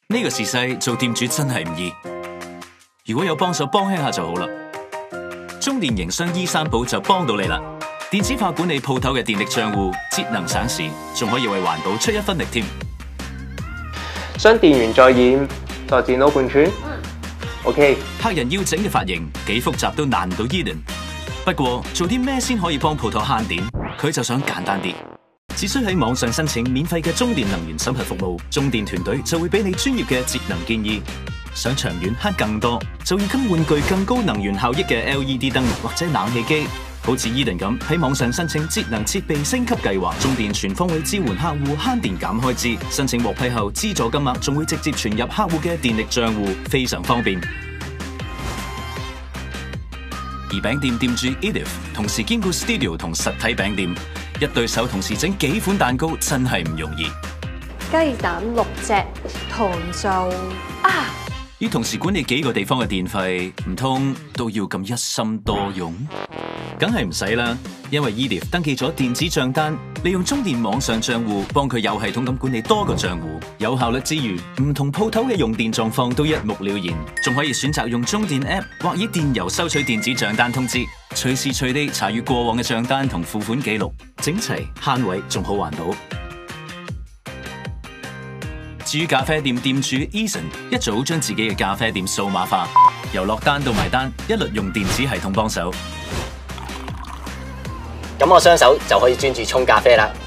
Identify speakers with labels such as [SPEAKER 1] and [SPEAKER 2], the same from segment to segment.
[SPEAKER 1] 呢個時勢做店主真係唔易，如果有幫手幫輕下就好啦。中電營商E3寶就幫到你啦，電子化管理鋪頭嘅電力賬戶，節能省時，仲可以為環保出一分力添。
[SPEAKER 2] 將電源再染，再電腦貫穿。OK。
[SPEAKER 1] 客人要整嘅髮型幾複雜都難唔到 Eden， 不過做啲咩先可以幫鋪頭慳電？佢就想簡單啲。只需喺網上申請免費嘅中電能源審核服務，中電團隊就會俾你專業嘅節能建議。想長遠慳更多，就要更換具更高能源效益嘅 LED 燈或者冷氣機。好似 Eden 咁喺網上申請節能設備升級計劃，中電全方位支援客戶慳電減開支。申請獲批後，資助金額仲會直接存入客戶嘅電力賬戶，非常方便。而餅店店主 Edith 同時兼顧 studio 同實體餅店，一對手同時整幾款蛋糕真係唔容易。
[SPEAKER 3] 雞蛋6隻，糖就
[SPEAKER 1] 要同時管理幾個地方嘅電費，唔通都要咁一心多用？梗係唔使啦，因為 Edith 登記咗電子賬單，利用中電網上賬戶幫佢有系統咁管理多個賬戶，有效率之餘，唔同鋪頭嘅用電狀況都一目了然，仲可以選擇用中電 App 或以電郵收取電子賬單通知，隨時隨地查閱過往嘅賬單同付款記錄，整齊慳位仲好環保。至於咖啡店店主 Eason 一早將自己嘅咖啡店數碼化，由落單到埋單，一律用電子系統幫手。
[SPEAKER 4] 咁我雙手就可以專注沖咖啡啦。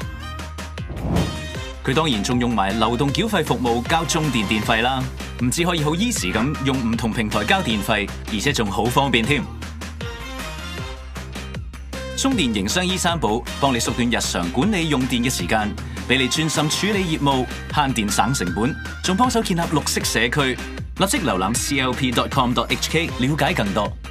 [SPEAKER 1] 佢當然仲用埋流動繳費服務交中電電費啦，唔止可以好 easy 咁用唔同平台交電費，而且仲好方便添。中電營商E3寶幫你縮短日常管理用電嘅時間，俾你專心處理業務，慳電省成本，仲幫手建立綠色社區。立即瀏覽clp.com.hk 了解更多。